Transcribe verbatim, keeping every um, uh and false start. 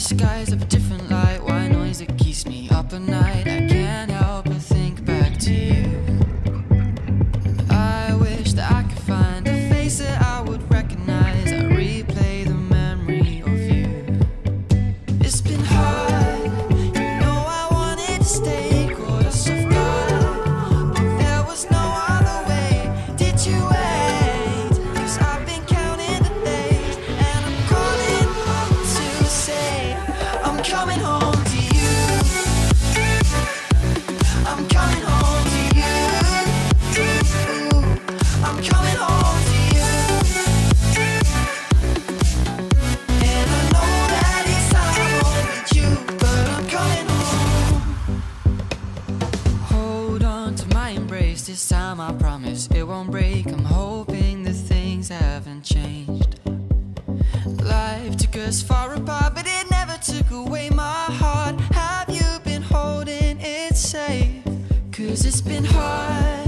skies of a different light, white noise that keeps me up at night. I can't help but think back to you. I wish that I could find a face that I would recognize. I replay the memory of you. It's been hard, you know I wanted to stay, caught us off guard, but there was no other way. Did you wait? 'Cause I've been counting the days, and I'm calling up to say I'm coming home to you. I'm coming home to you. I'm coming home to you. And I know that it's time home with you, but I'm coming home. Hold on to my embrace, this time I promise it won't break. I'm hoping that things haven't changed. Life took us far apart, but it never took away my heart. Have you been holding it safe? 'Cause it's been hard.